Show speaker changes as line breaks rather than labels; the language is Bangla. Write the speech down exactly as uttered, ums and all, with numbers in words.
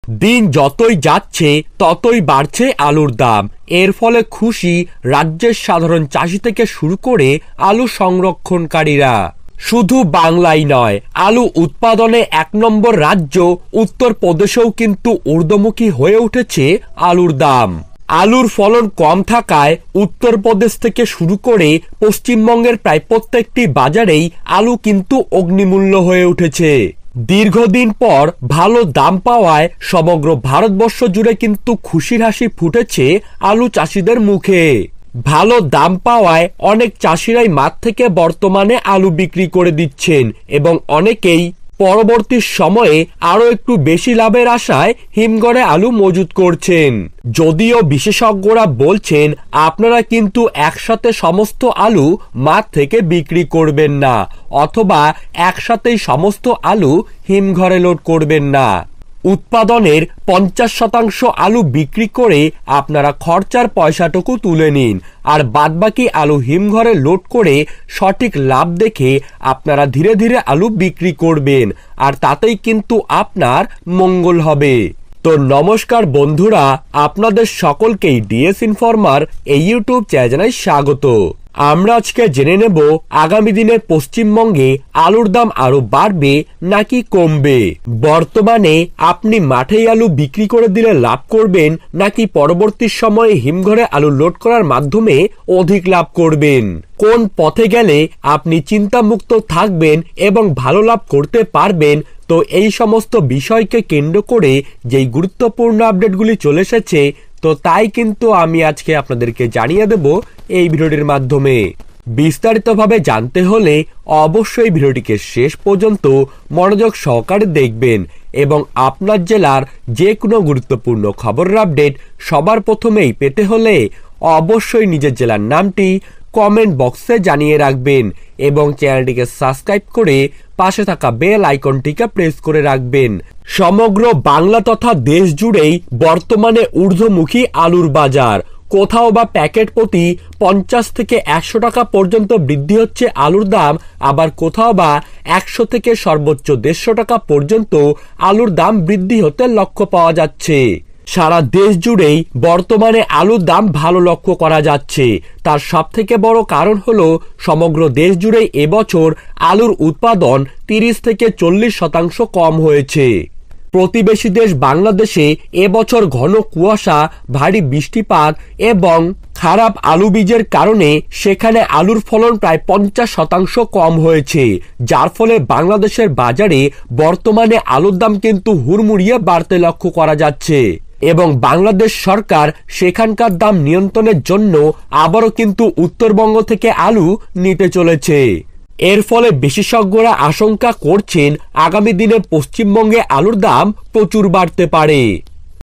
দিন যতই যাচ্ছে ততই বাড়ছে আলুর দাম। এর ফলে খুশি রাজ্যের সাধারণ চাষি থেকে শুরু করে আলু সংরক্ষণকারীরা। শুধু বাংলাই নয়, আলু উৎপাদনে এক নম্বর রাজ্য উত্তরপ্রদেশেও কিন্তু ঊর্ধ্বমুখী হয়ে উঠেছে আলুর দাম। আলুর ফলন কম থাকায় উত্তরপ্রদেশ থেকে শুরু করে পশ্চিমবঙ্গের প্রায় প্রত্যেকটি বাজারেই আলু কিন্তু অগ্নিমূল্য হয়ে উঠেছে। দীর্ঘদিন পর ভালো দাম পাওয়ায় সমগ্র ভারতবর্ষ জুড়ে কিন্তু খুশির হাসি ফুটেছে আলু চাষিদের মুখে। ভালো দাম পাওয়ায় অনেক চাষিরাই মাঠ থেকে বর্তমানে আলু বিক্রি করে দিচ্ছেন এবং অনেকেই পরবর্তী সময়ে আরো একটু বেশি লাভের আশায় হিমঘরে আলু মজুত করছেন। যদিও বিশেষজ্ঞরা বলছেন আপনারা কিন্তু একসাথে সমস্ত আলু মাঠ থেকে বিক্রি করবেন না, অথবা একসাথেই সমস্ত আলু হিমঘরে লোড করবেন না। উৎপাদনের পঞ্চাশ শতাংশ আলু বিক্রি করে আপনারা খরচার পয়সাটুকু তুলে নিন, আর বাদবাকি আলু হিমঘরে লোড করে সঠিক লাভ দেখে আপনারা ধীরে ধীরে আলু বিক্রি করবেন, আর তাতেই কিন্তু আপনার মঙ্গল হবে। তো নমস্কার বন্ধুরা, আপনাদের সকলকেই ডিএস ইনফরমার এই ইউটিউব চ্যানেলে স্বাগত। আমরা আজকে জেনে নেব আগামী দিনে পশ্চিমবঙ্গে আলুর দাম আরো বাড়বে নাকি কমবে। বর্তমানে আপনি মাঠেই আলু বিক্রি করে দিলে লাভ করবেন, নাকি পরবর্তী সময়ে হিমঘরে আলু লোড করার মাধ্যমে অধিক লাভ করবেন। কোন পথে গেলে আপনি চিন্তামুক্ত থাকবেন এবং ভালো লাভ করতে পারবেন। তো এই সমস্ত বিষয়কে কেন্দ্র করে যেই গুরুত্বপূর্ণ আপডেটগুলি চলে এসেছে, তো তাই কিন্তু আমি আজকে আপনাদেরকে জানিয়ে দেব এই ভিডিওটির মাধ্যমে। বিস্তারিতভাবে জানতে হলে অবশ্যই ভিডিওটিকে শেষ পর্যন্ত মনোযোগ সহকারে দেখবেন এবং আপনার জেলার যে কোনো গুরুত্বপূর্ণ খবরের আপডেট সবার প্রথমেই পেতে হলে অবশ্যই নিজের জেলার নামটি কমেন্ট বক্সে জানিয়ে রাখবেন এবং চ্যানেলটিকে সাবস্ক্রাইব করে পাশে থাকা বেল আইকনটিকে প্রেস করে রাখবেন। সমগ্র বাংলা তথা দেশ জুড়েই বর্তমানে ঊর্ধ্বমুখী আলুর বাজার। কোথাও বা প্যাকেট প্রতি পঞ্চাশ থেকে একশো টাকা পর্যন্ত বৃদ্ধি হচ্ছে আলুর দাম, আবার কোথাও বা একশো থেকে সর্বোচ্চ দেড়শো টাকা পর্যন্ত আলুর দাম বৃদ্ধি হতে লক্ষ্য পাওয়া যাচ্ছে। সারা দেশ জুড়েই বর্তমানে আলুর দাম ভালো লক্ষ্য করা যাচ্ছে। তার সব থেকে বড় কারণ হলো সমগ্র দেশ জুড়েই এবছর আলুর উৎপাদন তিরিশ থেকে চল্লিশ শতাংশ কম হয়েছে। প্রতিবেশী দেশ বাংলাদেশে এবছর ঘন কুয়াশা, ভারী বৃষ্টিপাত এবং খারাপ আলু বীজের কারণে সেখানে আলুর ফলন প্রায় পঞ্চাশ শতাংশ কম হয়েছে, যার ফলে বাংলাদেশের বাজারে বর্তমানে আলুর দাম কিন্তু হুড়মুড়িয়ে বাড়তে লক্ষ্য করা যাচ্ছে এবং বাংলাদেশ সরকার সেখানকার দাম নিয়ন্ত্রণের জন্য আবারও কিন্তু উত্তরবঙ্গ থেকে আলু নিতে চলেছে। এর ফলে বিশেষজ্ঞরা আশঙ্কা করছেন আগামী দিনে পশ্চিমবঙ্গে আলুর দাম প্রচুর বাড়তে পারে।